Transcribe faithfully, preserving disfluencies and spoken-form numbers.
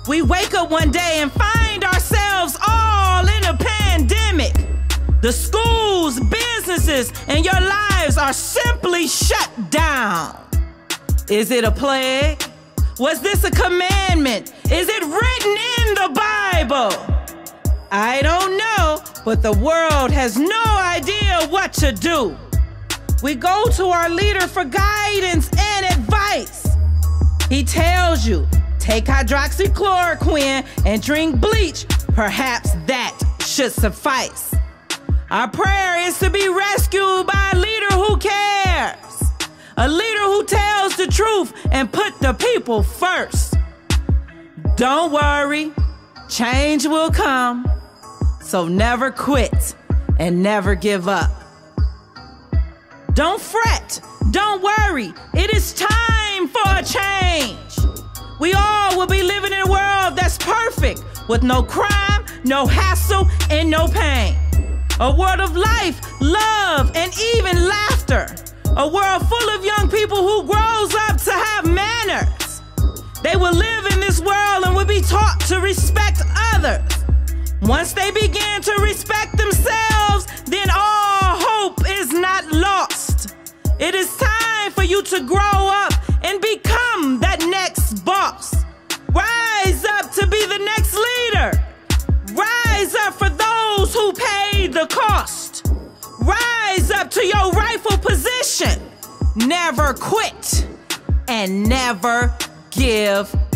We wake up one day and find ourselves all in a pandemic. The schools, businesses, and your lives are simply shut down. Is it a plague? Was this a commandment? Is it written in the Bible? I don't know, but the world has no idea what to do. We go to our leader for guidance and advice. He tells you, take hydroxychloroquine and drink bleach. Perhaps that should suffice. Our prayer is to be rescued by a leader who cares. A leader who tells the truth and put the people first. Don't worry, change will come. So never quit and never give up. Don't fret, don't worry, it is time for a change. We all will be living in a world that's perfect, with no crime, no hassle, and no pain. A world of life, love, and even laughter. A world full of young people who grows up to have manners. They will live in this world and will be taught to respect others. Once they begin to respect themselves, then all hope is not lost. It is time for you to grow up and become that next boss. Rise up to be the next leader. Rise up for those who paid the cost. Rise up to your rightful position. Never quit and never give